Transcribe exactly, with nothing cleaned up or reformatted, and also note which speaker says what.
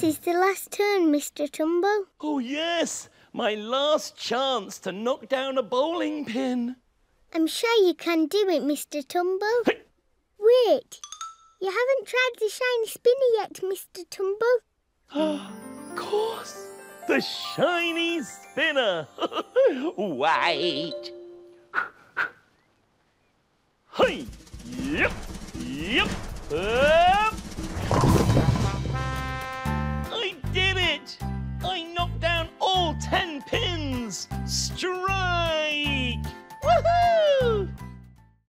Speaker 1: This is the last turn, Mr Tumble.
Speaker 2: Oh, yes. My last chance to knock down a bowling pin.
Speaker 1: I'm sure you can do it, Mr Tumble. Wait. You haven't tried the shiny spinner yet, Mr Tumble.
Speaker 2: Of course. The shiny spinner. Wait. Hey. Yep. Yep. Uh.